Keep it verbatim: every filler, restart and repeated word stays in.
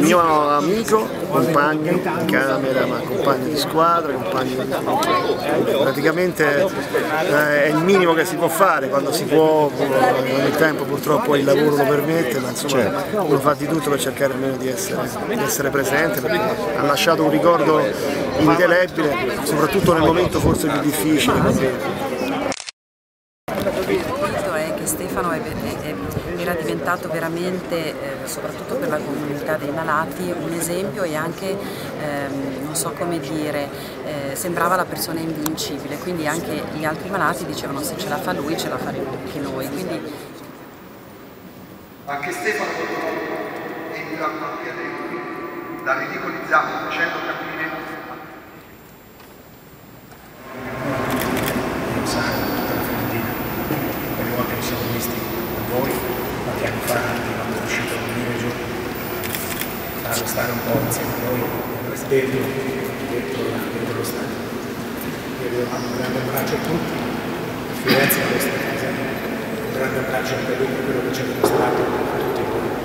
mio amico, compagno di camera, ma compagno di squadra, compagno di... praticamente eh, è il minimo che si può fare quando si può, nel tempo purtroppo il lavoro lo permette, ma insomma certo. Uno fa di tutto per cercare almeno di essere, di essere presente, perché ha lasciato un ricordo indelebile, soprattutto nel momento forse più difficile. È che Stefano è, è, era diventato veramente, eh, soprattutto per la comunità dei malati, un esempio e anche, ehm, non so come dire, eh, sembrava la persona invincibile, quindi anche gli altri malati dicevano se ce la fa lui ce la faremo anche noi. Quindi... Anche Stefano è entrato qui a dentro, da ridicolizzato, facendo capire che ci siamo visti con voi qualche anno fa, quando è uscito a venire giù, farlo stare un po' insieme a noi dentro, dentro, dentro lo stadio. Io vi mando un grande abbraccio a tutti, Firenze è la vostra casa, un grande abbraccio per quello che ci ha dimostrato a tutti voi.